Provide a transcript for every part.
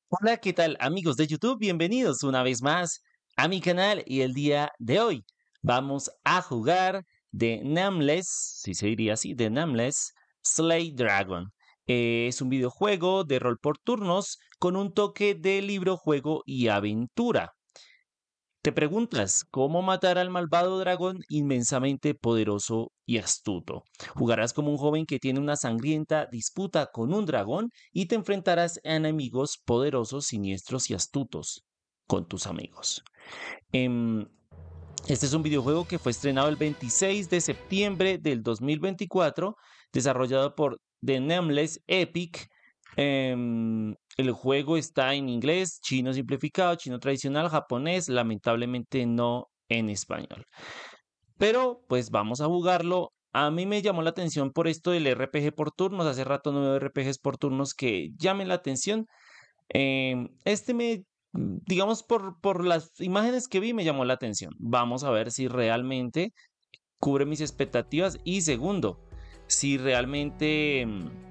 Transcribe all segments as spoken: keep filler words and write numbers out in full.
Hola, ¿qué tal amigos de YouTube? Bienvenidos una vez más a mi canal y el día de hoy vamos a jugar de Nameless, si se diría así, de Nameless Slay Dragon. Eh, es un videojuego de rol por turnos con un toque de libro, juego y aventura. Te preguntas, ¿cómo matar al malvado dragón inmensamente poderoso y astuto? Jugarás como un joven que tiene una sangrienta disputa con un dragón y te enfrentarás a enemigos poderosos, siniestros y astutos con tus amigos. Em, este es un videojuego que fue estrenado el veintiséis de septiembre del dos mil veinticuatro, desarrollado por The Nameless Epic. Em, el juego está en inglés, chino simplificado, chino tradicional, japonés, lamentablemente no en español. Pero pues vamos a jugarlo. A mí me llamó la atención por esto del R P G por turnos. Hace rato no veo R P Gs por turnos que llamen la atención. Em, este me, digamos, por, por las imágenes que vi, me llamó la atención. Vamos a ver si realmente cubre mis expectativas. Y segundo, si realmente,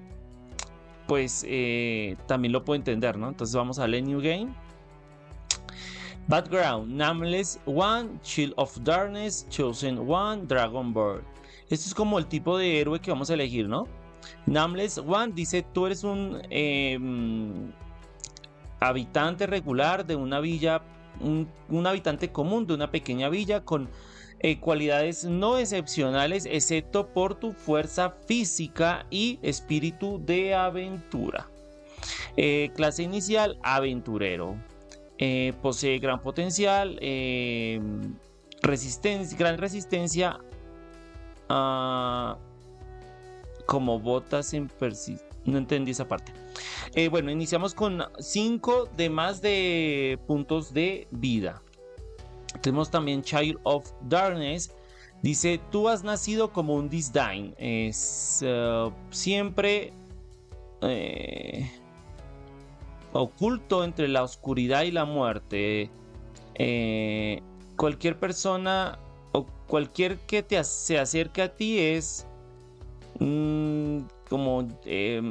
pues, eh, también lo puedo entender, ¿no? Entonces vamos a darle New Game. Background, Nameless One, Child of Darkness, Chosen One, Dragon Bird. Esto es como el tipo de héroe que vamos a elegir, ¿no? Nameless One dice, tú eres un eh, habitante regular de una villa, un, un habitante común de una pequeña villa con eh, cualidades no excepcionales, excepto por tu fuerza física y espíritu de aventura. Eh, clase inicial, aventurero. Eh, posee gran potencial, eh, resistencia, gran resistencia, uh, como botas en persistencia. No entendí esa parte. Eh, bueno, iniciamos con cinco de más de puntos de vida. Tenemos también Child of Darkness. Dice, tú has nacido como un Disdain. Es uh, siempre eh, oculto entre la oscuridad y la muerte. Eh, cualquier persona o cualquier que te, se acerque a ti es mmm, como... Eh,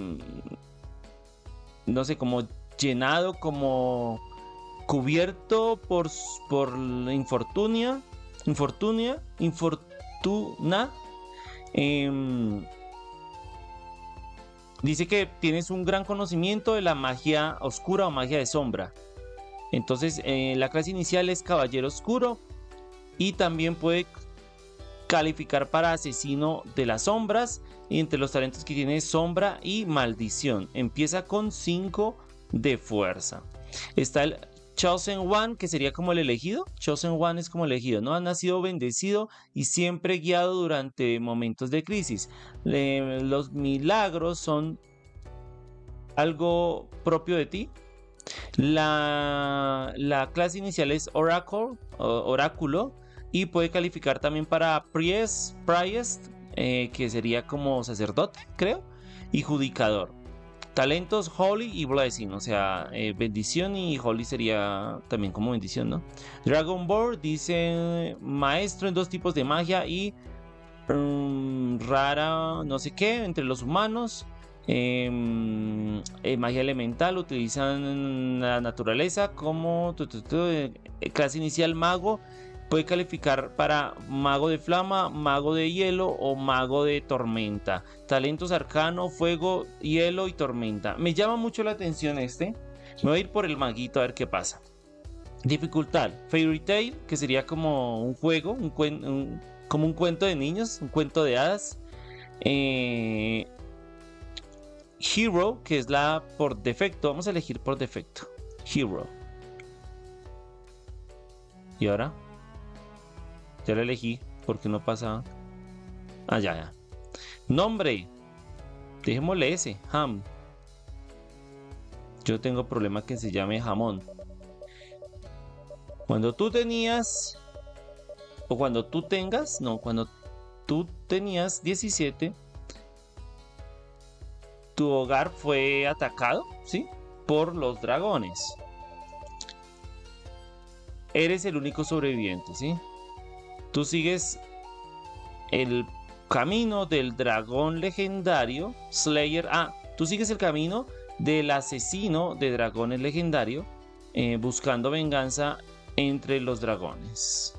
no sé, como llenado, como cubierto por, por infortunia, infortunia, infortuna. Eh, dice que tienes un gran conocimiento de la magia oscura o magia de sombra. Entonces, eh, la clase inicial es caballero oscuro y también puede calificar para asesino de las sombras. Y entre los talentos que tiene sombra y maldición. Empieza con cinco de fuerza. Está el Chosen One, que sería como el elegido. Chosen One es como elegido, ¿no? Ha nacido bendecido y siempre guiado durante momentos de crisis. Eh, los milagros son algo propio de ti. La, la clase inicial es Oracle, oráculo. Y puede calificar también para Priest, Priest eh, que sería como sacerdote, creo, y judicador. Talentos Holy y Blessing, o sea, eh, bendición, y Holy sería también como bendición, ¿no? Dragon Ball dice maestro en dos tipos de magia y um, rara, no sé qué, entre los humanos. Eh, eh, magia elemental, utilizan la naturaleza como tu, tu, tu, eh, clase inicial mago. Puede calificar para mago de flama, mago de hielo o mago de tormenta. Talentos arcano, fuego, hielo y tormenta. Me llama mucho la atención este. Me voy a ir por el maguito a ver qué pasa. Dificultad, Fairy Tail, que sería como un juego, un cuen un, como un cuento de niños, un cuento de hadas. Eh, Hero, que es la por defecto. Vamos a elegir por defecto. Hero. ¿Y ahora? Ya la elegí porque no pasa. Ah, ya, ya. Nombre. Dejémosle ese. Ham. Yo tengo problema que se llame jamón. Cuando tú tenías. O cuando tú tengas. No, cuando tú tenías diecisiete. Tu hogar fue atacado, ¿sí? Por los dragones. Eres el único sobreviviente, ¿sí? Tú sigues el camino del dragón legendario Slayer. Ah, tú sigues el camino del asesino de dragones legendario, eh, buscando venganza entre los dragones.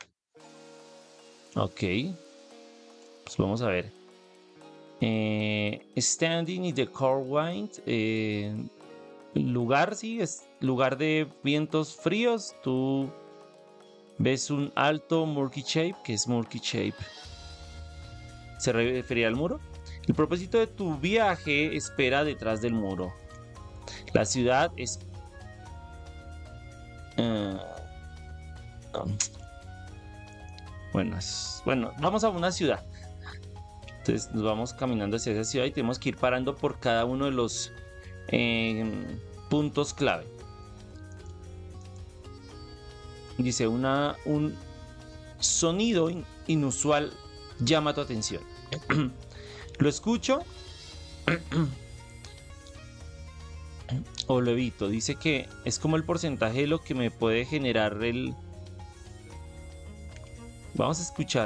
Ok, pues vamos a ver. Eh, standing in the cold wind, eh, lugar, sí, es lugar de vientos fríos. Tú ves un alto murky shape, que es murky shape. ¿Se refería al muro? El propósito de tu viaje espera detrás del muro. La ciudad es... Uh, no. Bueno, es, bueno, vamos a una ciudad. Entonces nos vamos caminando hacia esa ciudad y tenemos que ir parando por cada uno de los eh, puntos clave. Dice, una, un sonido in, inusual llama tu atención. Lo escucho o lo evito. Dice que es como el porcentaje de lo que me puede generar el... Vamos a escuchar.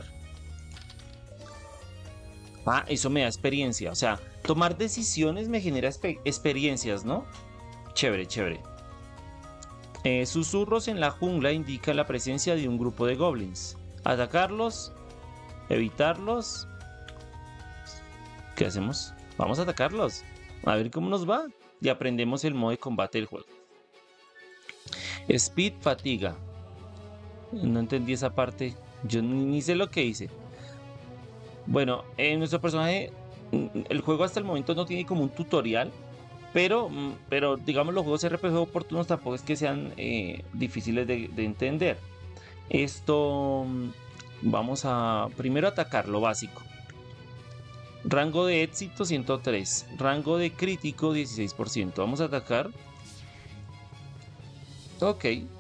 Ah, eso me da experiencia. O sea, tomar decisiones me genera experiencias, ¿no? Chévere, chévere. Eh, susurros en la jungla indican la presencia de un grupo de goblins. Atacarlos, evitarlos. ¿Qué hacemos? Vamos a atacarlos. A ver cómo nos va. Y aprendemos el modo de combate del juego. Speed, fatiga. No entendí esa parte. Yo ni sé lo que hice. Bueno, en nuestro personaje, el juego hasta el momento no tiene como un tutorial, pero, pero digamos los juegos R P G oportunos tampoco es que sean eh, difíciles de, de entender. Esto, vamos a primero atacar lo básico. Rango de éxito ciento tres, rango de crítico dieciséis por ciento. Vamos a atacar. Ok.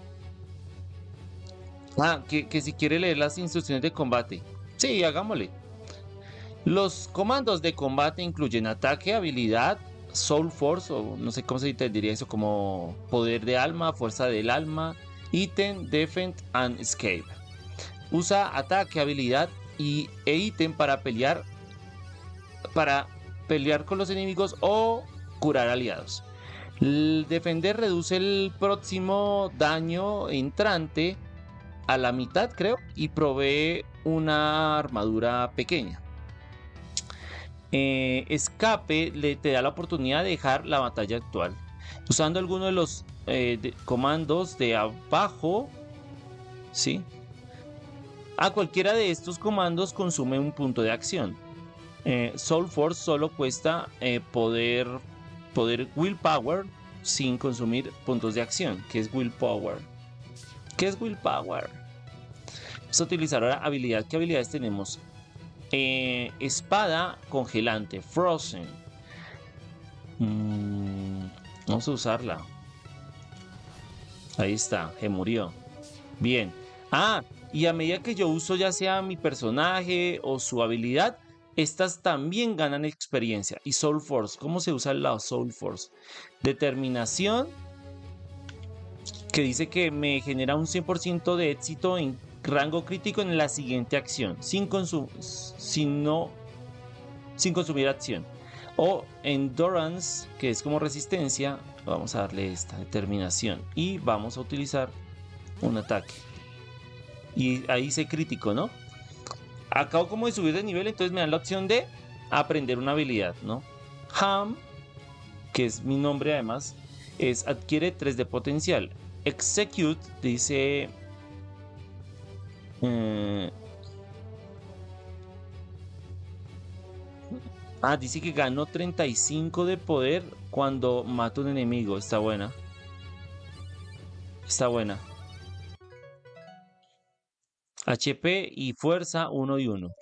Ah, que, que si quiere leer las instrucciones de combate. Sí, hagámosle. Los comandos de combate incluyen ataque, habilidad, soul force, o no sé cómo se diría eso, como poder de alma, fuerza del alma, ítem, defend and escape. Usa ataque, habilidad y, e ítem para pelear, para pelear con los enemigos o curar aliados. El defender reduce el próximo daño entrante a la mitad, creo, y provee una armadura pequeña. Eh, escape le te da la oportunidad de dejar la batalla actual. Usando alguno de los eh, de comandos de abajo, ¿sí? A cualquiera de estos comandos consume un punto de acción. Eh, Soul Force solo cuesta eh, poder, poder Willpower sin consumir puntos de acción. ¿Qué es Willpower? ¿Qué es Willpower? Vamos a utilizar ahora habilidad. ¿Qué habilidades tenemos? Eh, espada congelante, Frozen. Mm, vamos a usarla. Ahí está, se murió. Bien. Ah, y a medida que yo uso ya sea mi personaje o su habilidad, estas también ganan experiencia. Y Soul Force, ¿cómo se usa la Soul Force? Determinación, que dice que me genera un cien por ciento de éxito en rango crítico en la siguiente acción, sin, consum sin, no, sin consumir acción. O Endurance, que es como resistencia. Vamos a darle esta determinación y vamos a utilizar un ataque. Y ahí dice crítico, ¿no? Acabo como de subir de nivel, entonces me dan la opción de aprender una habilidad, ¿no? Ham, que es mi nombre además, es adquiere tres de potencial. Execute dice... Eh, ah, dice que ganó treinta y cinco de poder cuando mata un enemigo. Está buena. Está buena. H P y fuerza uno y uno.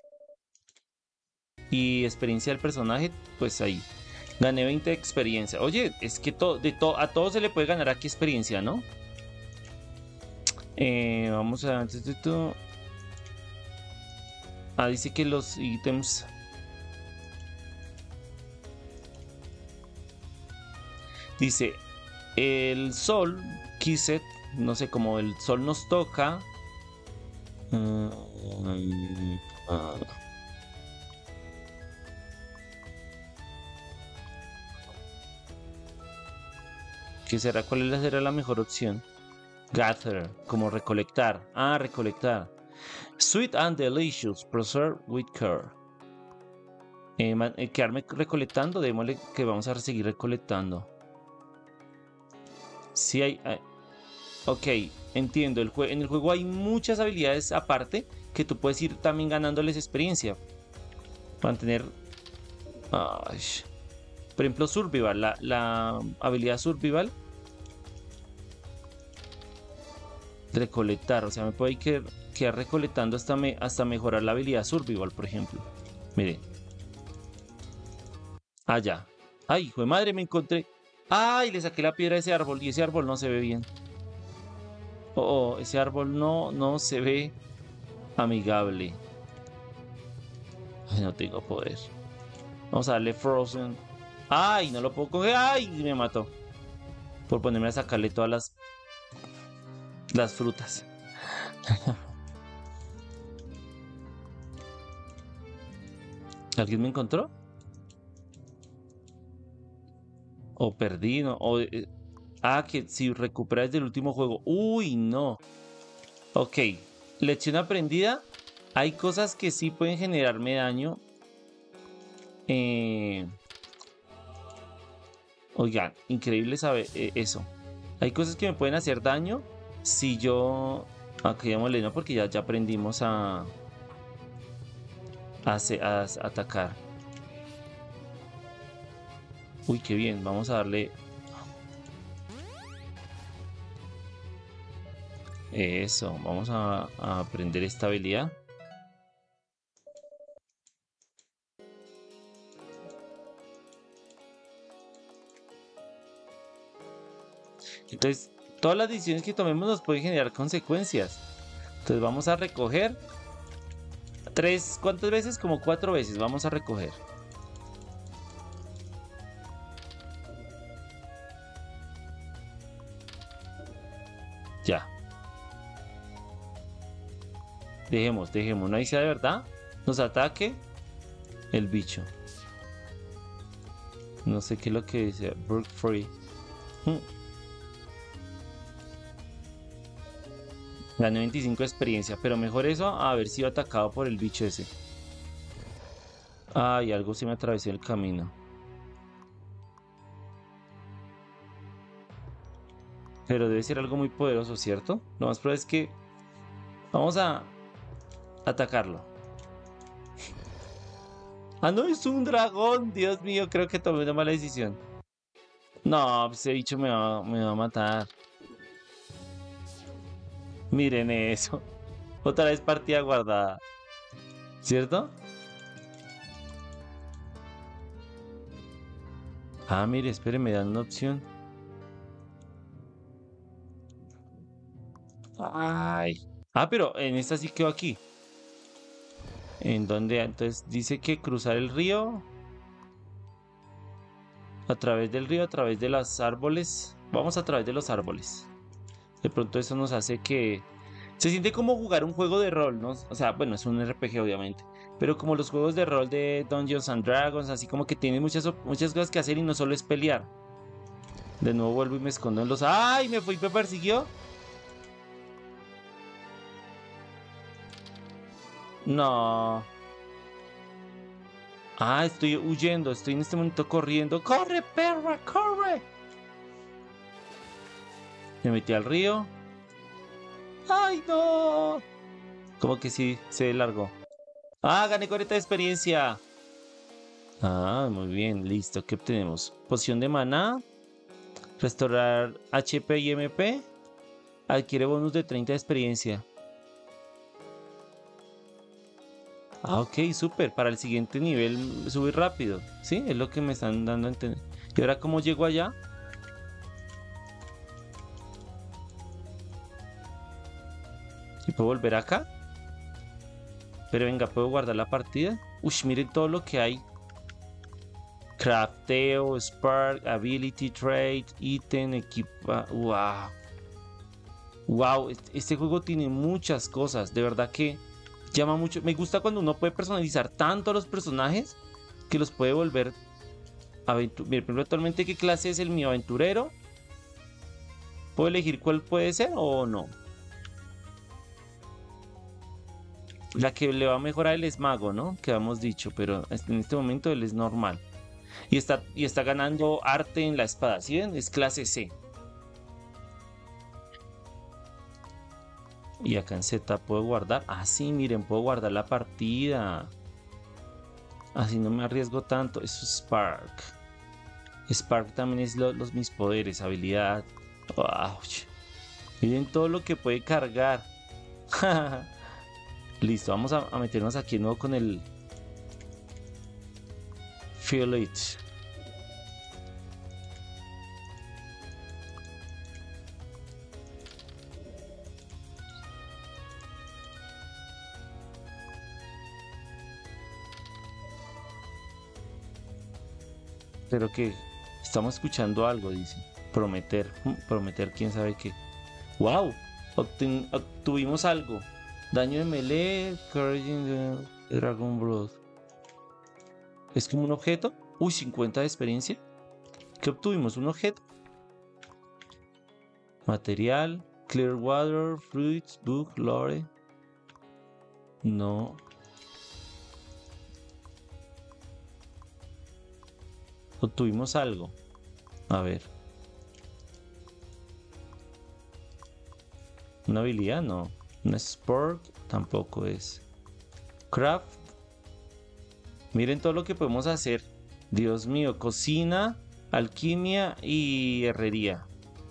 Y experiencia del personaje, pues ahí. Gané veinte de experiencia. Oye, es que to de to a todos se le puede ganar aquí experiencia, ¿no? Eh, vamos a... Ah, dice que los ítems... Dice, el sol, Kisset, no sé, como el sol nos toca... Uh, uh, ¿Qué será? ¿Cuál será la mejor opción? Gather, como recolectar. Ah, recolectar. Sweet and delicious, preserved with care. Eh, eh, quedarme recolectando, démosle que vamos a seguir recolectando. Sí hay, hay... Ok, entiendo. El en el juego hay muchas habilidades aparte que tú puedes ir también ganándoles experiencia. Mantener... Ay. Por ejemplo, Survival, la, la habilidad Survival. Recolectar, o sea, me puedo quedar, quedar recolectando hasta, me, hasta mejorar la habilidad Survival, por ejemplo. Miren. Allá. Ay, hijo de madre, me encontré. Ay, le saqué la piedra a ese árbol y ese árbol no se ve bien. Oh, oh, ese árbol no, no se ve amigable. Ay, no tengo poder. Vamos a darle Frozen. Ay, no lo puedo coger. Ay, me mató. Por ponerme a sacarle todas las las frutas. ¿Alguien me encontró? O perdí, ¿no? O, eh, ah, que si recuperas del último juego. Uy, no. Ok. Lección aprendida. Hay cosas que sí pueden generarme daño. Eh... Oigan, increíble saber eh, eso. Hay cosas que me pueden hacer daño si yo... Aquí llamémosle, no, porque ya, ya aprendimos a... A, a, a atacar. Uy, qué bien. Vamos a darle... Eso. Vamos a, a aprender esta habilidad. Entonces, todas las decisiones que tomemos nos pueden generar consecuencias. Entonces vamos a recoger. Tres, ¿cuántas veces? Como cuatro veces vamos a recoger. Ya. Dejemos, dejemos. No hay sea de verdad. Nos ataque el bicho. No sé qué es lo que dice. Brook free. Hmm. Gané veinticinco de experiencia, pero mejor eso a haber sido atacado por el bicho ese. Ay, algo se me atravesó el camino. Pero debe ser algo muy poderoso, ¿cierto? Lo más probable es que... Vamos a atacarlo. Ah, no, es un dragón. Dios mío, creo que tomé una mala decisión. No, ese bicho me va, me va a matar. Miren eso. Otra vez partida guardada. ¿Cierto? Ah, mire, espere, me dan una opción. Ay. Ah, pero en esta sí quedó aquí. ¿En dónde? Entonces dice que cruzar el río. A través del río, a través de los árboles. Vamos a través de los árboles. De pronto eso nos hace que... Se siente como jugar un juego de rol, ¿no? O sea, bueno, es un R P G obviamente. Pero como los juegos de rol de Dungeons and Dragons, así como que tienen muchas, muchas cosas que hacer y no solo es pelear. De nuevo vuelvo y me escondo en los... ¡Ay! Me fui y me persiguió. No. Ah, estoy huyendo. Estoy en este momento corriendo. ¡Corre, perra! ¡Corre! Me metí al río. ¡Ay, no! Como que sí, se largó. ¡Ah, gané cuarenta de experiencia! Ah, muy bien, listo. ¿Qué obtenemos? Poción de maná. Restaurar H P y M P. Adquiere bonus de treinta de experiencia. Ah, ok, súper. Para el siguiente nivel subir rápido. ¿Sí? Es lo que me están dando a entender. ¿Y ahora cómo llego allá? ¿Y puedo volver acá? Pero venga, ¿puedo guardar la partida? Uy, miren todo lo que hay. Crafteo, Spark, Ability, Trade, Ítem, Equipa... ¡Wow! ¡Wow! Este juego tiene muchas cosas. De verdad que llama mucho. Me gusta cuando uno puede personalizar tanto a los personajes que los puede volver... Aventur... Miren, por ejemplo, actualmente, ¿qué clase es el mío? ¿Aventurero? ¿Puedo elegir cuál puede ser o no? La que le va a mejorar él es mago, ¿no? Que habíamos dicho, pero en este momento él es normal. Y está, y está ganando arte en la espada, ¿sí ven? Es clase C. Y acá en Z puedo guardar. Ah, sí, miren, puedo guardar la partida. Así no me arriesgo tanto. Eso es Spark. Spark también es lo, los mis poderes, habilidad. Wow. Miren todo lo que puede cargar. Listo, vamos a, a meternos aquí de nuevo con el Feel It. Pero que estamos escuchando algo, dice. Prometer, prometer quién sabe qué. ¡Wow! Obten, obtuvimos algo. Daño de melee, Courage in the Dragon Blood. ¿Es como un objeto? Uy, cincuenta de experiencia. ¿Qué obtuvimos? ¿Un objeto? Material, Clearwater, Fruits, Book, Lore. No. Obtuvimos algo. A ver. Una habilidad, no. Un sport tampoco es. Craft. Miren todo lo que podemos hacer. Dios mío, cocina, alquimia y herrería.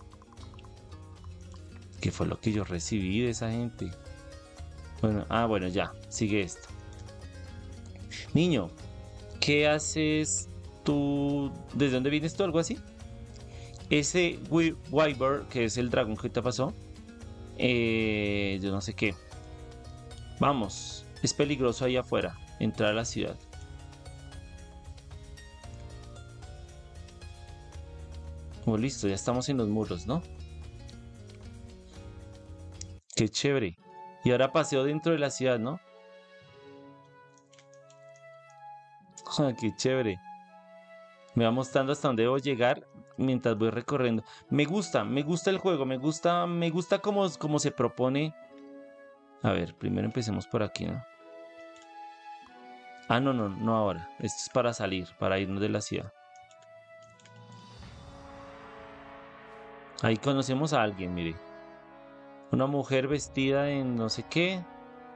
¿Qué fue lo que yo recibí de esa gente? Bueno, ah, bueno, ya. Sigue esto. Niño, ¿qué haces tú? ¿Desde dónde vienes tú? ¿Algo así? Ese Wyvern, que es el dragón que te pasó. Eh, yo no sé qué. Vamos, es peligroso ahí afuera, entrar a la ciudad. Oh, listo, ya estamos en los muros, ¿no? Qué chévere. Y ahora paseo dentro de la ciudad, ¿no? Ah, qué chévere. Me va mostrando hasta dónde debo llegar mientras voy recorriendo. Me gusta, me gusta el juego, me gusta, me gusta cómo, cómo se propone. A ver, primero empecemos por aquí, ¿no? Ah, no, no, no ahora. Esto es para salir, para irnos de la ciudad. Ahí conocemos a alguien, mire. Una mujer vestida en no sé qué.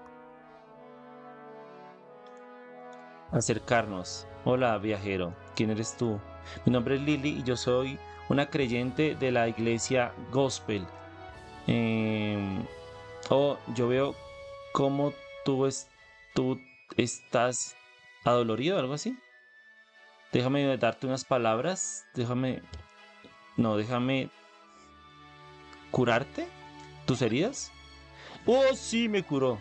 Acercarnos. Hola, viajero. ¿Quién eres tú? Mi nombre es Lily y yo soy una creyente de la iglesia Gospel. Eh, oh, yo veo cómo tú, es, tú estás adolorido o algo así. Déjame darte unas palabras. Déjame... No, déjame curarte tus heridas. Oh, sí, me curó.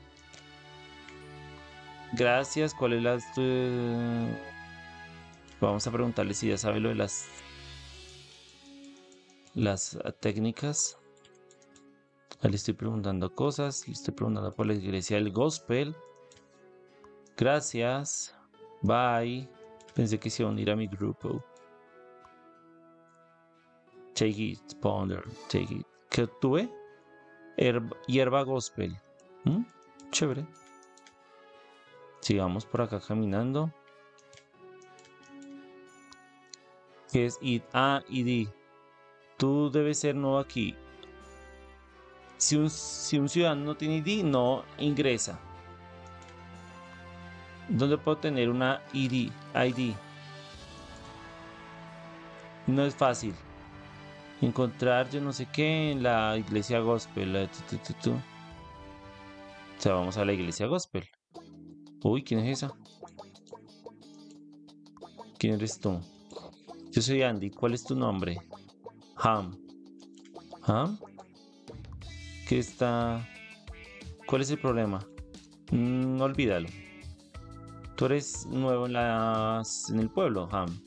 Gracias. ¿Cuál es la... Tu... Vamos a preguntarle si ya sabe lo de las... Las técnicas. Le estoy preguntando cosas. Le estoy preguntando por la iglesia del Gospel. Gracias. Bye. Pensé que se iba a unir a mi grupo. Take it, Ponder. Take it. ¿Qué obtuve? Herba, hierba Gospel. ¿Mm? Chévere. Sigamos por acá caminando. ¿Qué es I D? Ah, I D. Tú debes ser nuevo aquí. Si un, si un ciudadano no tiene I D, no ingresa. ¿Dónde puedo tener una I D? I D. No es fácil. Encontrar yo no sé qué en la iglesia Gospel. Tu, tu, tu, tu. O sea, vamos a la iglesia Gospel. Uy, ¿quién es esa? ¿Quién eres tú? Yo soy Andy. ¿Cuál es tu nombre? Ham. ¿Ham? ¿Qué está...? ¿Cuál es el problema? Mm, olvídalo. Tú eres nuevo en, las... en el pueblo, Ham.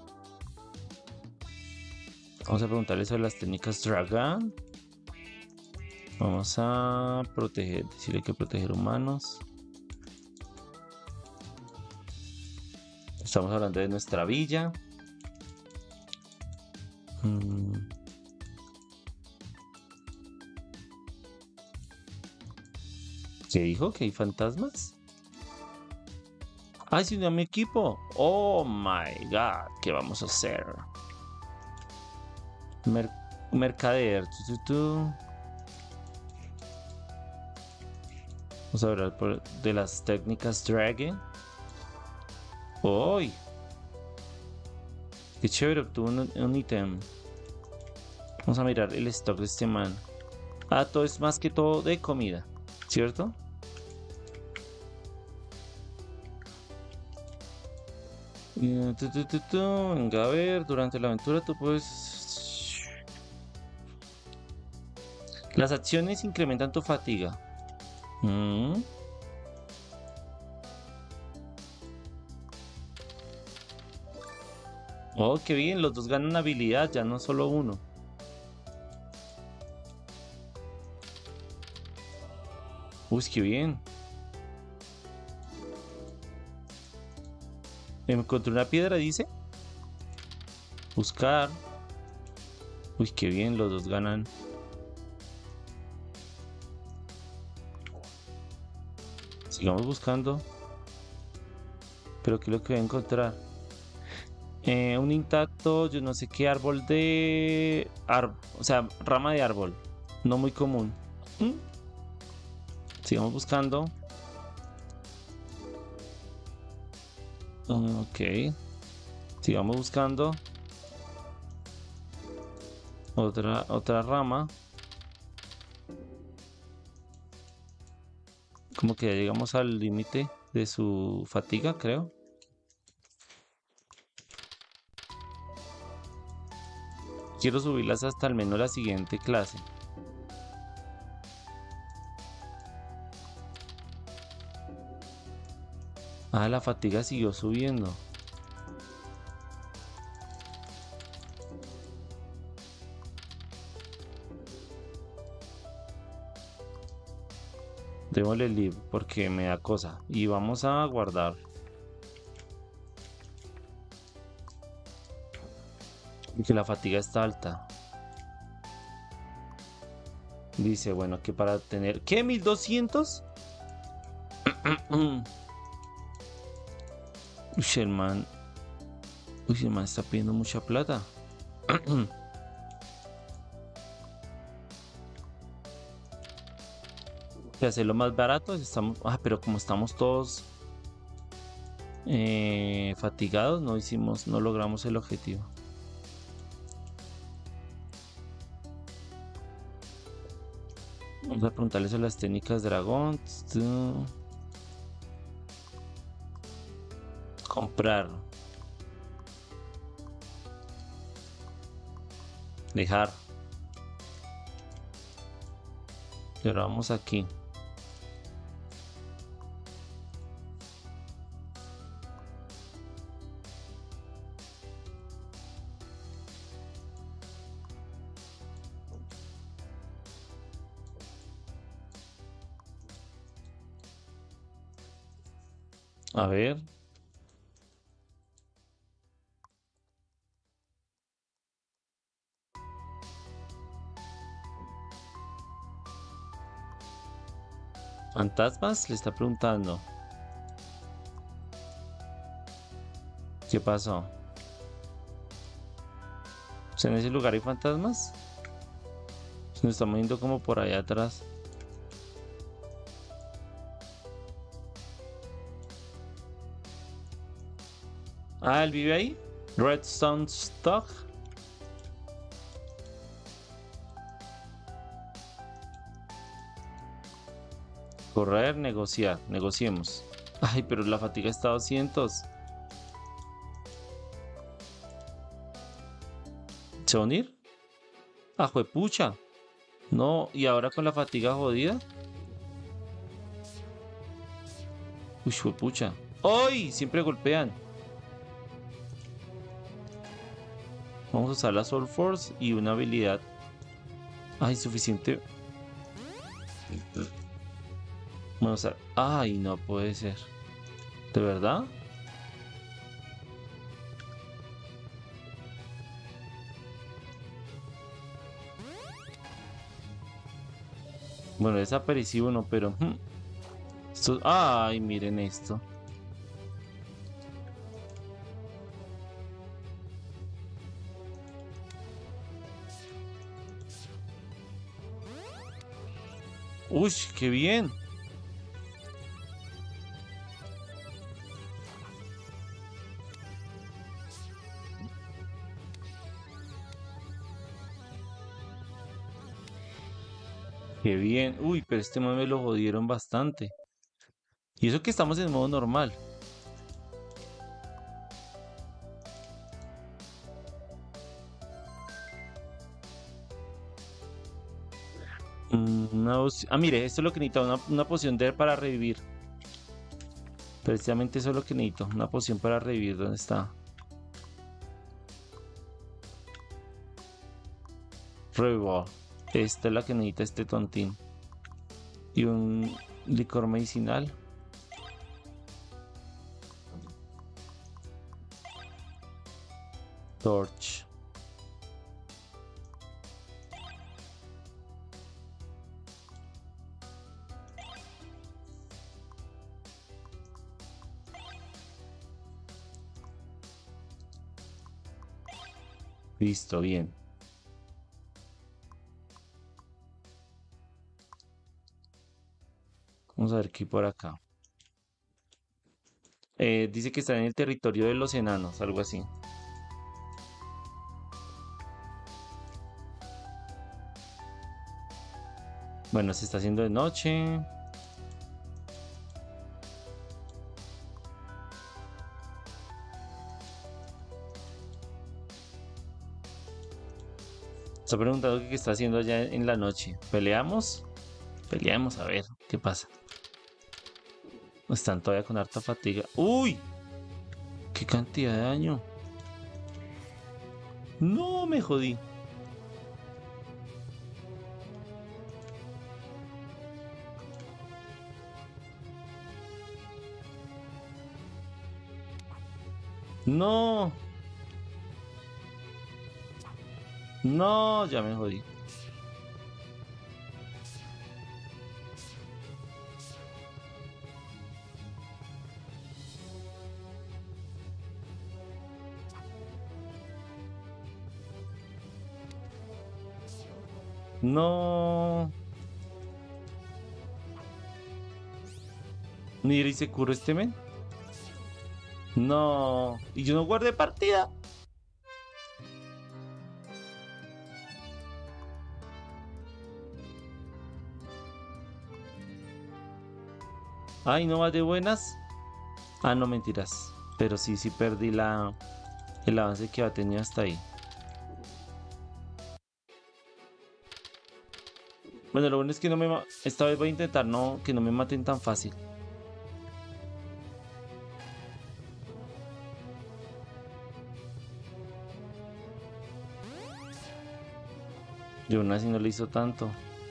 Vamos a preguntarle sobre las técnicas Dragon. Vamos a proteger, decirle que proteger humanos. Estamos hablando de nuestra villa. Hmm. ¿Qué dijo? ¿Que hay fantasmas? ¡Ay, se unió a mi equipo! ¡Oh, my God! ¿Qué vamos a hacer? Mer mercader. Tu, tu, tu. Vamos a hablar por, de las técnicas Dragon. ¡Uy! ¡Qué chévere! Obtuvo un, un ítem. Vamos a mirar el stock de este man. Ah, todo es más que todo de comida, ¿cierto? Uh, tu, tu, tu, tu. Venga, a ver, durante la aventura tú puedes... Las acciones incrementan tu fatiga. Mm. Oh, qué bien, los dos ganan habilidad, ya no solo uno. Uy, qué bien. Me encontré una piedra, dice. Buscar. Uy, qué bien, los dos ganan. Sigamos buscando. Pero ¿qué es lo que voy a encontrar? Eh, un intacto, yo no sé qué árbol de... Ar... O sea, rama de árbol. No muy común. ¿Mm? Sigamos buscando. Ok. Sigamos buscando. Otra, otra rama. Como que ya llegamos al límite de su fatiga, creo. Quiero subirlas hasta al menos la siguiente clase. Ah, la fatiga siguió subiendo. Démosle leave porque me da cosa. Y vamos a guardar. Que la fatiga está alta. Dice, bueno, que para tener... ¿Qué? ¿mil doscientos? Uy, el man... Uy, el man está pidiendo mucha plata. Que hacerlo más barato. Estamos... Ah, pero como estamos todos... Eh, fatigados, no hicimos... No logramos el objetivo. Vamos a preguntarles sobre las técnicas dragón. Comprar. Dejar. Y ahora vamos aquí. A ver. ¿Fantasmas? Le está preguntando. ¿Qué pasó? O sea, ¿en ese lugar hay fantasmas? Nos estamos yendo como por allá atrás. Ah, él vive ahí. Redstone Stock. Correr, negociar. Negociemos. Ay, pero la fatiga está a doscientos. ¿Se va a unir? Ah, juepucha. No, y ahora con la fatiga jodida. Uy, juepucha. ¡Ay! Siempre golpean. Vamos a usar la Soul Force y una habilidad. Ay, suficiente. Vamos a... Ay, no puede ser. ¿De verdad? Bueno, desaparecido no, pero... Hmm. Esto- Ay, miren esto. Uy, qué bien. Qué bien. Uy, pero este man me lo jodieron bastante. Y eso que estamos en modo normal. Mm, una opci- ah, mire, esto es lo que necesito, una, una poción de para revivir. Precisamente eso es lo que necesito, una poción para revivir. ¿Dónde está? Revival. Esta es la que necesita este tontín. Y un licor medicinal. Torch. Listo, bien. Vamos a ver qué hay por acá. Eh, dice que está en el territorio de los enanos, algo así. Bueno, se está haciendo de noche. Está preguntando qué está haciendo allá en la noche. ¿Peleamos? Peleamos, a ver qué pasa. Están todavía con harta fatiga. ¡Uy! ¡Qué cantidad de daño! No, me jodí. No, no, ya me jodí. No. Mira, y se curó este men. No. Y yo no guardé partida. Ay, no va de buenas. Ah, no, mentiras. Pero sí, sí perdí la, el avance que había tenido hasta ahí. Bueno, lo bueno es que no me... ma- Esta vez voy a intentar no, que no me maten tan fácil. Yo aún así no le hizo tanto.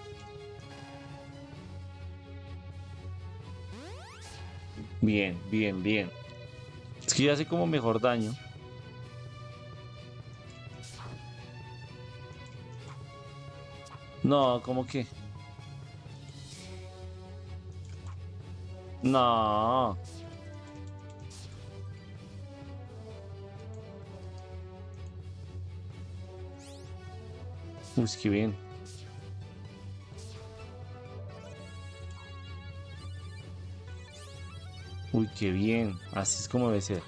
Bien, bien, bien. Es que ya hace como mejor daño. No, como que... No. Uy, qué bien. Uy, qué bien. Así es como debe ser.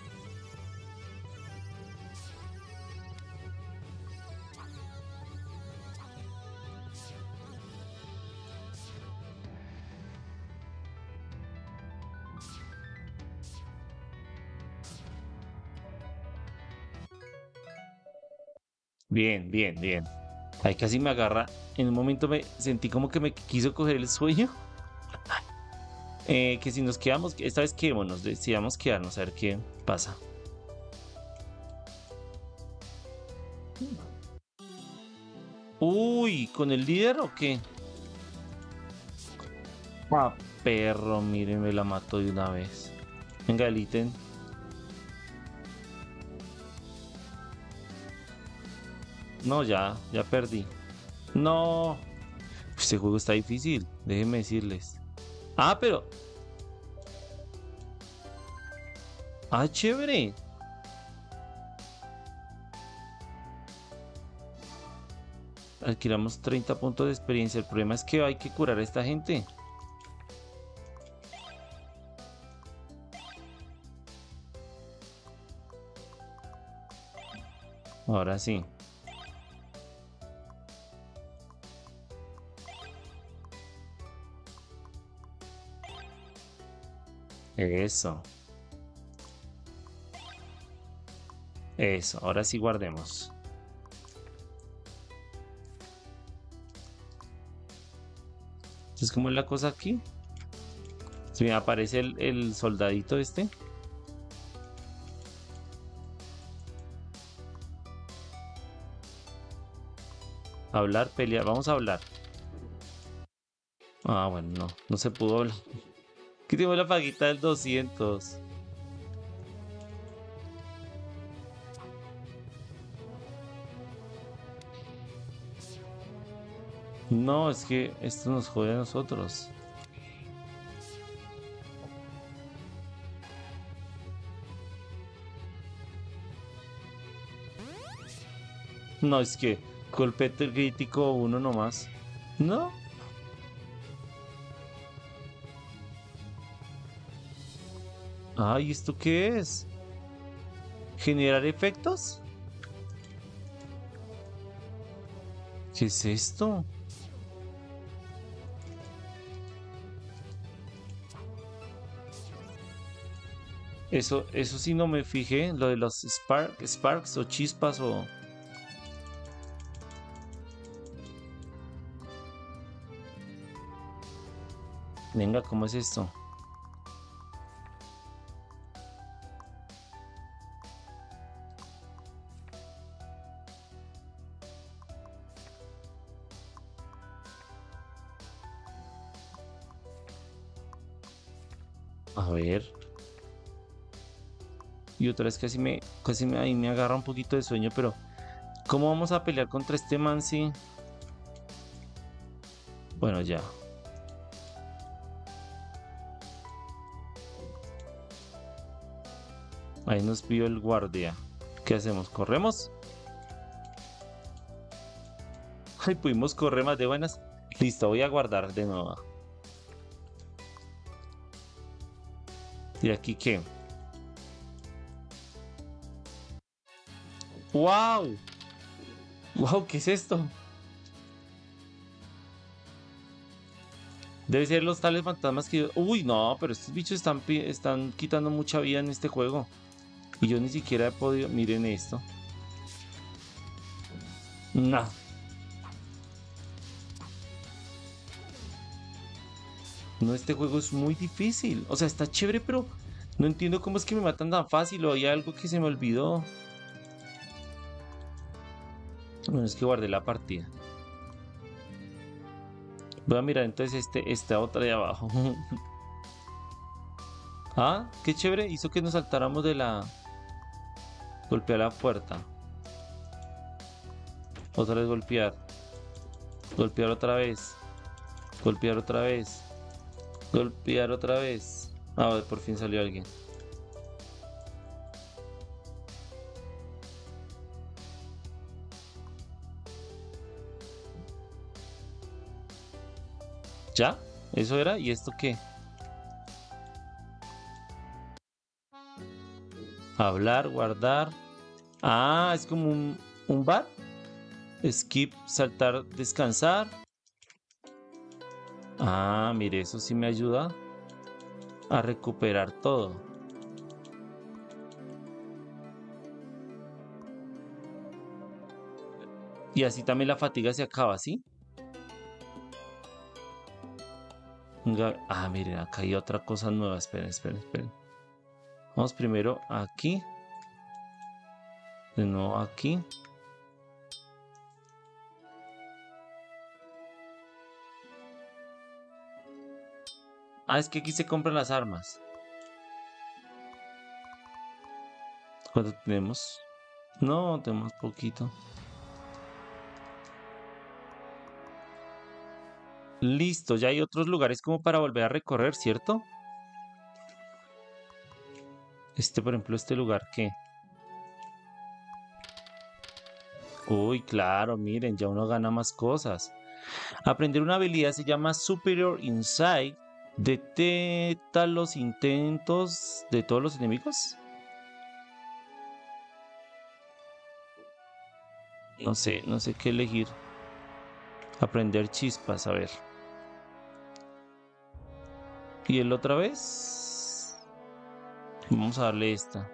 Bien, bien, bien. Ahí casi me agarra. En un momento me sentí como que me quiso coger el sueño. Eh, que si nos quedamos, esta vez quedémonos, decidamos quedarnos a ver qué pasa. Uy, ¿con el líder o qué? Ah, perro, miren, me la mató de una vez. Venga, el ítem. No, ya, ya perdí. No. Este juego está difícil, déjenme decirles. Ah, pero Ah, chévere. Adquiramos treinta puntos de experiencia. El problema es que hay que curar a esta gente. Ahora sí. Eso. Eso. Ahora sí guardemos. Entonces, ¿cómo es la cosa aquí? Si me aparece el, el soldadito este. Hablar, pelear. Vamos a hablar. Ah, bueno, no. No se pudo hablar. Aquí tengo la paguita del doscientos. No, es que esto nos jode a nosotros. No, es que golpe crítico uno nomás. No. Ay, ¿esto qué es? ¿Generar efectos? ¿Qué es esto? Eso, eso sí no me fijé, lo de los spark, sparks o chispas o... Venga, ¿cómo es esto? A ver. Y otra vez casi me, casi me, ahí me agarra un poquito de sueño, pero ¿cómo vamos a pelear contra este man si? Bueno, ya. Ahí nos vio el guardia. ¿Qué hacemos? ¿Corremos? Ay, pudimos correr más de buenas. Listo, voy a guardar de nuevo. ¿Y aquí qué? ¡Wow! ¡Wow! ¿Qué es esto? Debe ser los tales fantasmas que yo... Uy, no, pero estos bichos están, están quitando mucha vida en este juego. Y yo ni siquiera he podido... Miren esto. No. No, este juego es muy difícil. O sea, está chévere, pero no entiendo cómo es que me matan tan fácil. O hay algo que se me olvidó. Bueno, es que guardé la partida. Voy a mirar entonces este, esta otra de abajo. Ah, qué chévere. Hizo que nos saltáramos de la... Golpear la puerta. Otra vez golpear. Golpear otra vez. Golpear otra vez. Golpear otra vez. Ah, por fin salió alguien. ¿Ya? ¿Eso era? ¿Y esto qué? Hablar, guardar. Ah, es como un, un bar. Skip, saltar, descansar. Ah, mire, eso sí me ayuda a recuperar todo. Y así también la fatiga se acaba, ¿sí? Ah, miren, acá hay otra cosa nueva. Esperen, esperen, esperen. Vamos primero aquí. De nuevo aquí. Ah, es que aquí se compran las armas. ¿Cuánto tenemos? No, tenemos poquito. Listo, ya hay otros lugares como para volver a recorrer, ¿cierto? Este, por ejemplo, este lugar, ¿qué? Uy, claro, miren, ya uno gana más cosas. Aprender una habilidad se llama Superior Insight. Detecta los intentos de todos los enemigos. No sé, no sé qué elegir. Aprender chispas, a ver. ¿Y el otra vez? Vamos a darle esta.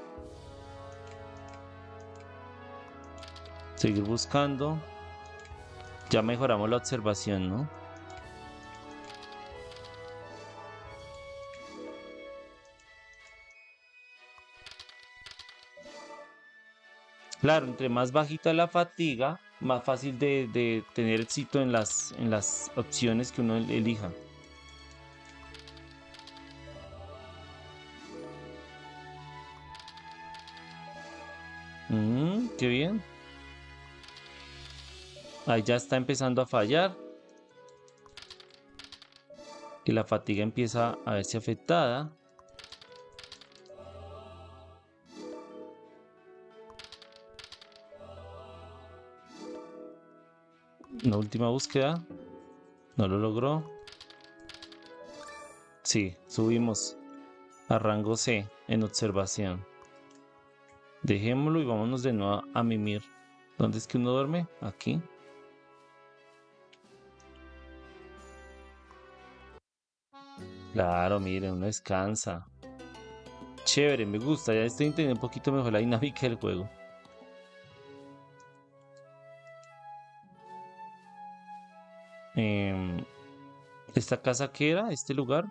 Seguir buscando. Ya mejoramos la observación, ¿no? Claro, entre más bajita la fatiga, más fácil de, de tener éxito en las, en las opciones que uno elija. Mm, qué bien. Ahí ya está empezando a fallar. Y la fatiga empieza a verse afectada. La última búsqueda. No lo logró. Sí, subimos a rango C en observación. Dejémoslo y vámonos de nuevo a mimir. ¿Dónde es que uno duerme? Aquí. Claro, miren, uno descansa. Chévere, me gusta. Ya estoy entendiendo un poquito mejor la dinámica del juego. Em, ¿Esta casa qué era? ¿Este lugar?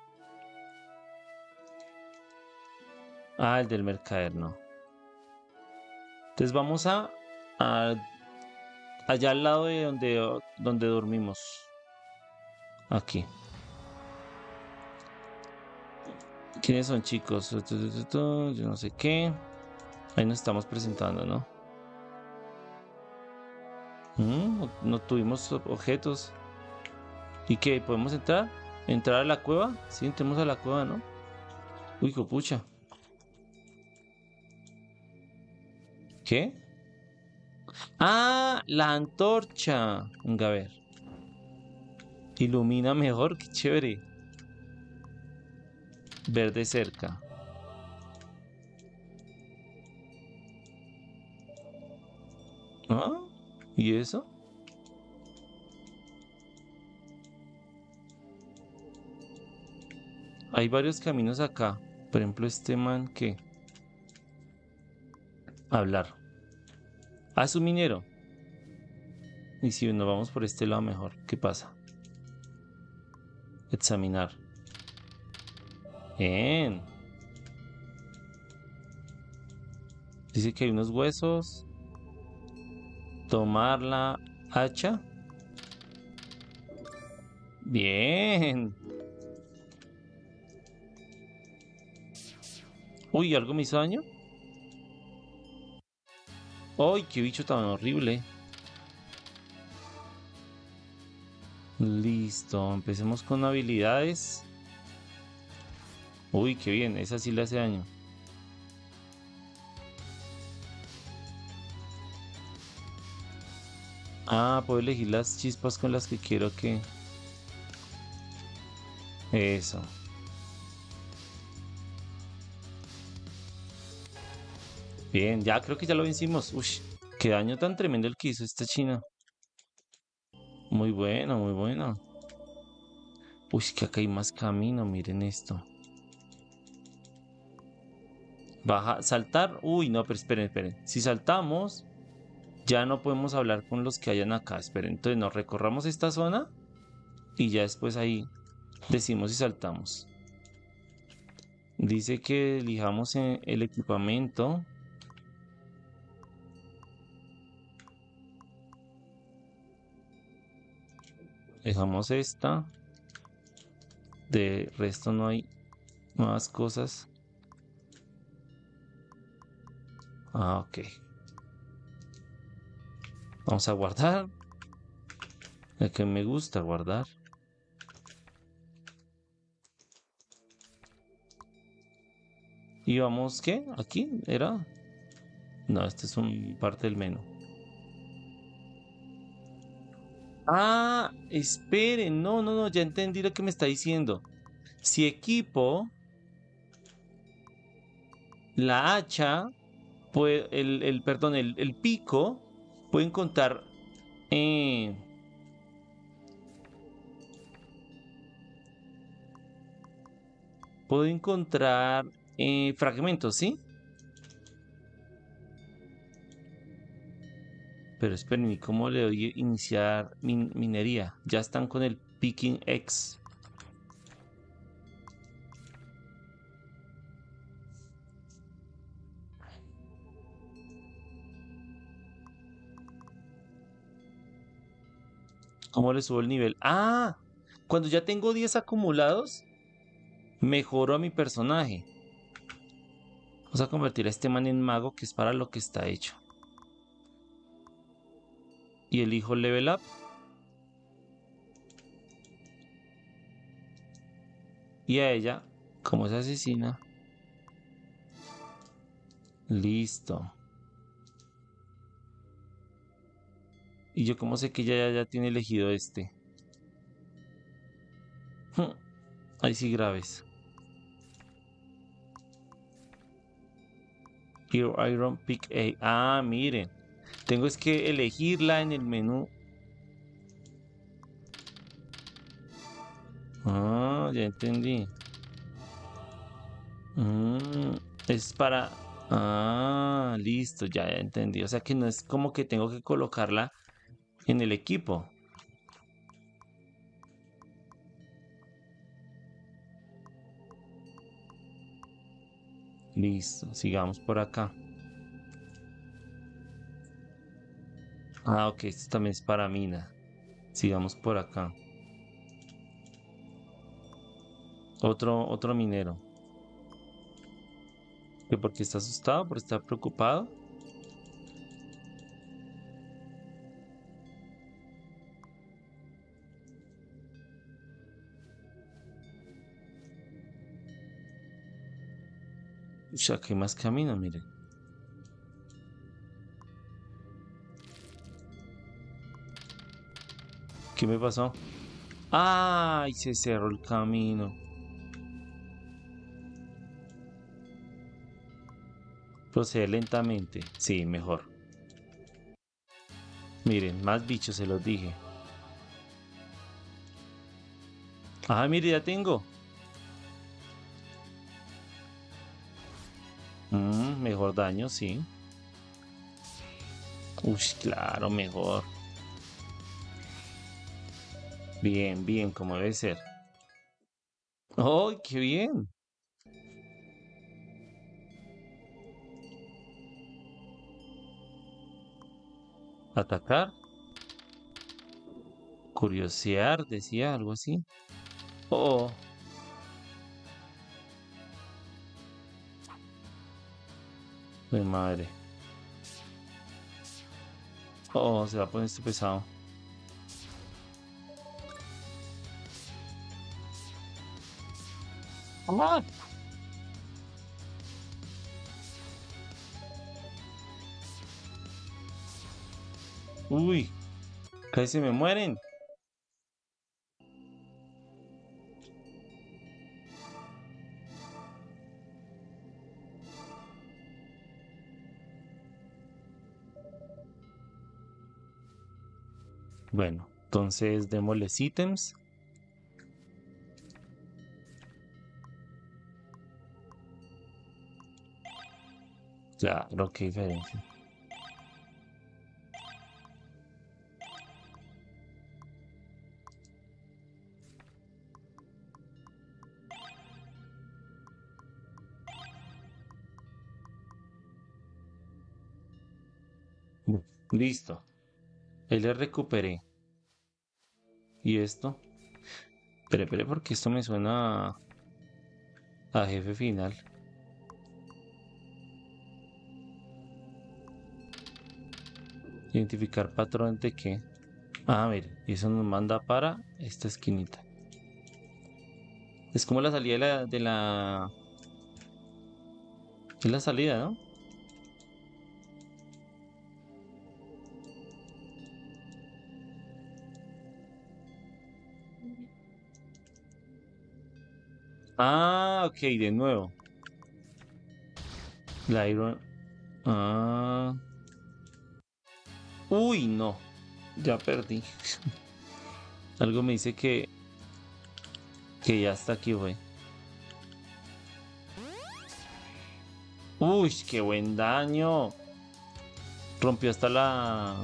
Ah, el del mercader, no. Entonces vamos a, a allá al lado de donde, donde dormimos. Aquí. ¿Quiénes son, chicos? Tu, tu, tu, tu, Yo no sé qué. Ahí nos estamos presentando, ¿no? Mm, no, no tuvimos ob- objetos. ¿Y qué? ¿Podemos entrar? ¿Entrar a la cueva? Sí, entremos a la cueva, ¿no? Uy, copucha. ¿Qué? Ah, la antorcha. Venga, a ver. Ilumina mejor, qué chévere. Ver de cerca. ¿Ah? ¿Y eso? Hay varios caminos acá. Por ejemplo, este man que... Hablar. Ah, es un minero. Y si nos vamos por este lado mejor, ¿qué pasa? Examinar. Bien. Dice que hay unos huesos. Tomar la hacha. Bien. Uy, ¿algo me hizo daño? ¡Ay, qué bicho tan horrible! Listo, empecemos con habilidades. Uy, qué bien, esa sí le hace daño. Ah, puedo elegir las chispas con las que quiero que... Eso. Bien, ya creo que ya lo vencimos. Uy, qué daño tan tremendo el que hizo esta china. Muy bueno, muy bueno. Uy, que acá hay más camino, miren esto. Baja, saltar. Uy, no, pero esperen, esperen. Si saltamos, ya no podemos hablar con los que hayan acá. Esperen, entonces nos recorramos esta zona y ya después ahí decimos si saltamos. Dice que elijamos eh, el equipamiento. Dejamos esta. De resto no hay nuevas cosas. Ah, ok. Vamos a guardar. El que me gusta guardar. Y vamos, ¿qué? ¿Aquí? ¿Era? No, este es un parte del menú. Ah, esperen, no, no, no, ya entendí lo que me está diciendo. Si equipo la hacha, puede, el, el, perdón, el, el pico, pueden contar, eh, puedo encontrar eh, fragmentos, ¿sí? Pero esperen, ¿y cómo le doy a iniciar min- minería? Ya están con el Picking X. ¿Cómo le subo el nivel? Ah, cuando ya tengo diez acumulados, mejoro a mi personaje. Vamos a convertir a este man en mago, que es para lo que está hecho. Y elijo level up. Y a ella, como es asesina. Listo. Y yo como sé que ella ya, ya tiene elegido este. Hmm, ahí sí graves. Here Iron Pick A. Ah, miren. Tengo es que elegirla en el menú. Ah, ya entendí. Mm, es para... Ah, listo, ya, ya entendí. O sea que no es como que tengo que colocarla en el equipo. Listo, sigamos por acá. Ah, ok, esto también es para mina. Sigamos por acá. Otro, otro minero. ¿Que por qué está asustado? ¿Por estar preocupado? Uy, aquí hay más camino, miren. ¿Qué me pasó? ¡Ay! Se cerró el camino. Procede lentamente. Sí, mejor. Miren, más bichos se los dije. Ah, mire, ya tengo. Mm, mejor daño, sí. Uy, claro, mejor. Bien, bien, como debe ser. ¡Oh, qué bien! Atacar, curiosear, decía algo así. Oh, mi madre. Oh, se va a poner este pesado. ¡Ah! Uy, casi se me mueren. Bueno, entonces démosles ítems. Claro, qué diferencia. Bu- Listo. Ahí le recuperé. ¿Y esto? Espere, espere, porque esto me suena a, a jefe final. Identificar patrón de qué. Ah, mire, y eso nos manda para esta esquinita. Es como la salida de la, de la, Es la salida, ¿no? Ah, ok, de nuevo. La Iron... Ah... Uy, no. Ya perdí. Algo me dice que... Que ya está aquí, güey. Uy, qué buen daño. Rompió hasta la...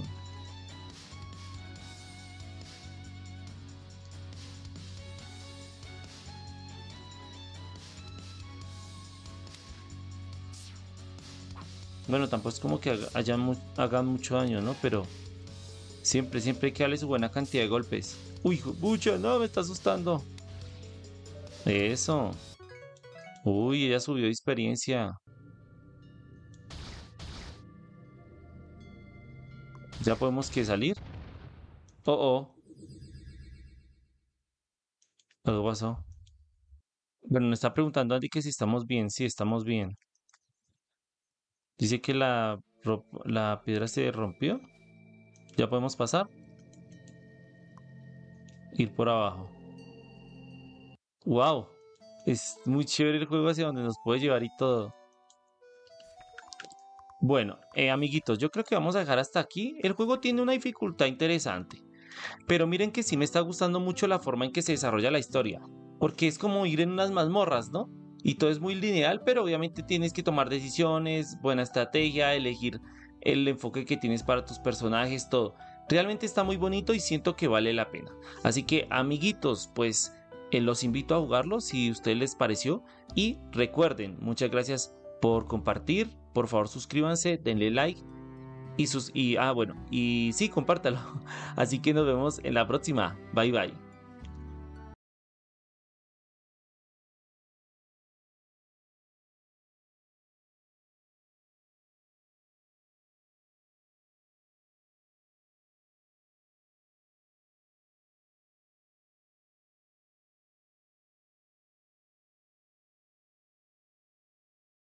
Bueno, tampoco es como que haga- haya mu- hagan mucho daño, ¿no? Pero siempre, siempre hay que darle su buena cantidad de golpes. Uy, pucha, no, me está asustando. Eso. Uy, ella subió de experiencia. ¿Ya podemos que salir? Oh, oh. Algo pasó. Bueno, me está preguntando Andy que si estamos bien. Sí, estamos bien. Dice que la, ro- la piedra se rompió. ¿Ya podemos pasar? Ir por abajo. ¡Wow! Es muy chévere el juego hacia donde nos puede llevar y todo. Bueno, eh, amiguitos, yo creo que vamos a dejar hasta aquí. El juego tiene una dificultad interesante. Pero miren que sí me está gustando mucho la forma en que se desarrolla la historia. Porque es como ir en unas mazmorras, ¿no? Y todo es muy lineal, pero obviamente tienes que tomar decisiones, buena estrategia, elegir el enfoque que tienes para tus personajes, todo. Realmente está muy bonito y siento que vale la pena. Así que, amiguitos, pues eh, los invito a jugarlo si a ustedes les pareció. Y recuerden, muchas gracias por compartir. Por favor, suscríbanse, denle like. Y sus y ah, bueno, y sí, compártalo. Así que nos vemos en la próxima. Bye bye.